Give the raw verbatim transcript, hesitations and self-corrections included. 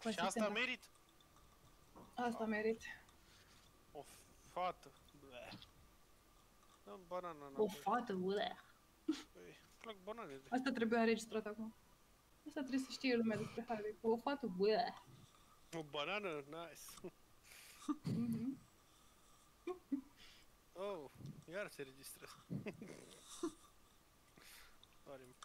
Și asta merit? Asta merit. O fată. Bleh. Dă banana înapoi. O fată, bleh. Păi, plac bananele. Asta trebuie înregistrat acum. Asta trebuie să știe lumea despre Harvey. O fată, bleh. O banană? Nice. Mhm. Oh, iar se registrează. Pare-mi.